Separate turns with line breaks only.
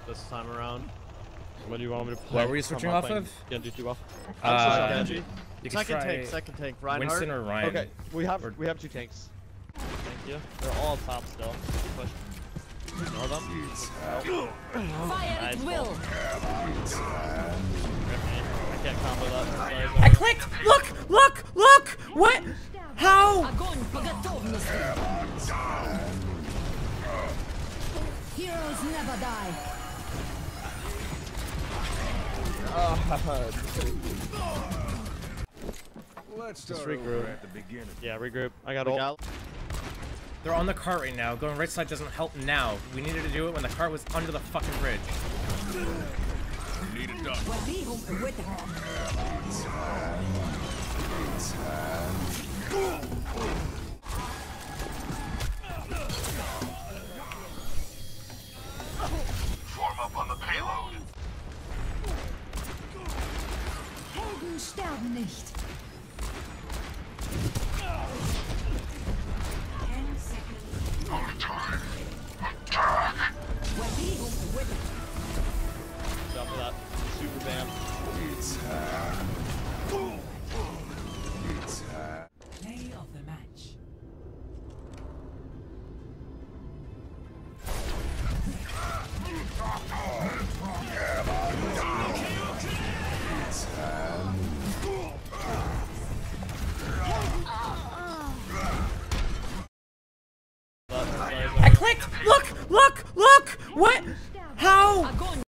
this time around. What do you want me to play?
What were you switching off of?
Genji too off.
Genji.
You can second tank. Reinhardt.
Winston or Ryan?
Okay, we have 2 tanks.
Thank you. They're all top still. Push. Ignore them.
Fire at will.
I can't combo that.
I clicked! Look! Look! Look! What? How?
Огонь по готовности. Heroes never die.
Let's
Just
start
regroup.
over at the beginning.
Yeah, regroup. I got ult.
They're on the cart right now. Going right side doesn't help now. We needed to do it when the cart was under the fucking bridge.
Need it done.
Form up on the payload.
Helden sterben nicht.